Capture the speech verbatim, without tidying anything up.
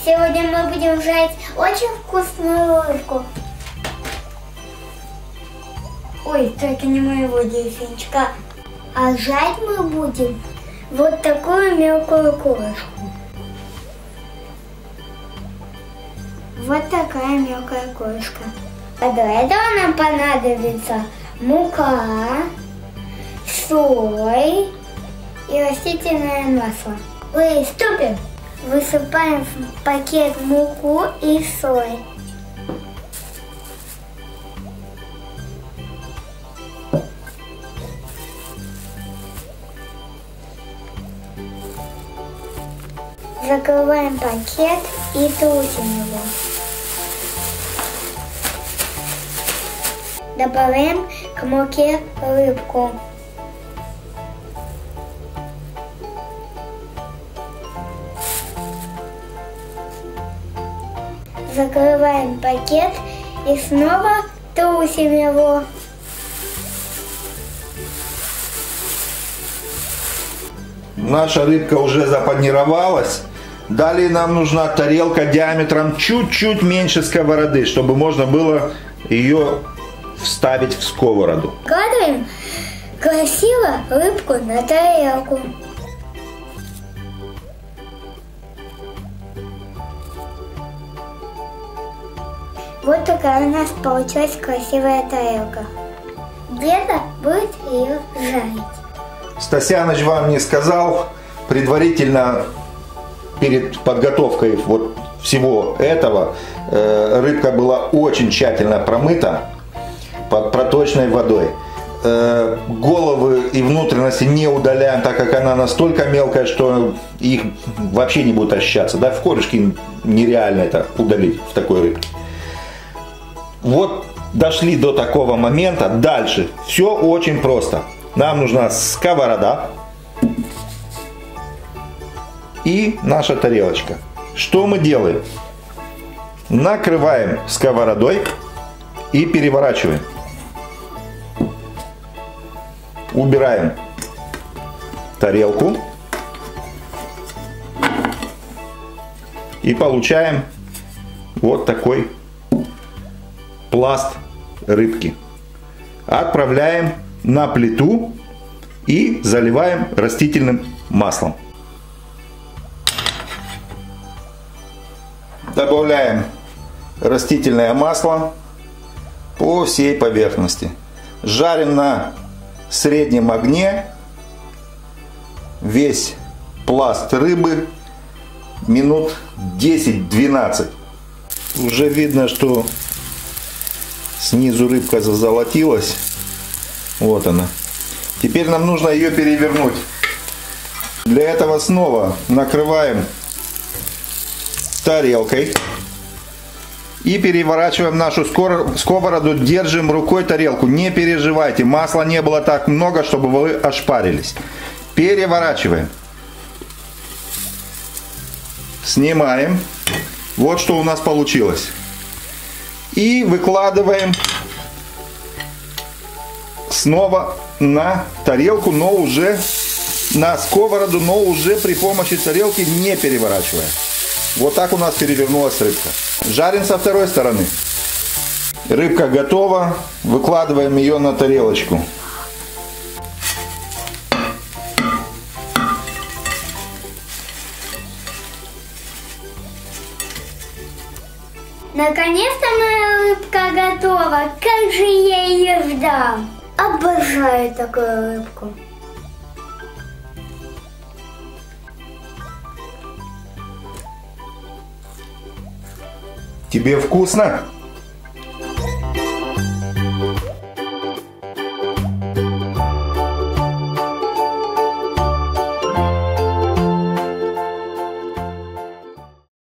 Сегодня мы будем жарить очень вкусную рыбку. Ой, только не моего дельфинчика. А жарить мы будем вот такую мелкую крошку. Вот такая мелкая крошка. А для этого нам понадобится мука, соль и растительное масло. Приступим. Высыпаем в пакет муку и соль. Закрываем пакет и трусим его. Добавляем к муке рыбку. Закрываем пакет и снова трусим его. Наша рыбка уже запанировалась. Далее нам нужна тарелка диаметром чуть-чуть меньше сковороды, чтобы можно было ее вставить в сковороду. Кладем красиво рыбку на тарелку. Вот такая у нас получилась красивая тарелка. Деда будет ее жарить. Стасяныч вам не сказал, предварительно перед подготовкой вот всего этого э, рыбка была очень тщательно промыта под проточной водой. Э, головы и внутренности не удаляем, так как она настолько мелкая, что их вообще не будет ощущаться. Да, в корюшке нереально это удалить в такой рыбке. Вот дошли до такого момента. Дальше все очень просто. Нам нужна сковорода и наша тарелочка. Что мы делаем? Накрываем сковородой и переворачиваем. Убираем тарелку и получаем вот такой пласт рыбки. Отправляем на плиту и заливаем растительным маслом. Добавляем растительное масло по всей поверхности. Жарим на среднем огне весь пласт рыбы минут десять-двенадцать. Уже видно, что снизу рыбка зазолотилась. Вот она. Теперь нам нужно ее перевернуть. Для этого снова накрываем тарелкой и переворачиваем нашу сковороду. Держим рукой тарелку. Не переживайте, масла не было так много, чтобы вы ошпарились. Переворачиваем. Снимаем. Вот что у нас получилось. И выкладываем снова на тарелку, но уже на сковороду, но уже при помощи тарелки, не переворачивая. Вот так у нас перевернулась рыбка. Жарим со второй стороны. Рыбка готова. Выкладываем ее на тарелочку. Наконец-то моя рыбка готова. Как же я ее ждал. Обожаю такую рыбку. Тебе вкусно?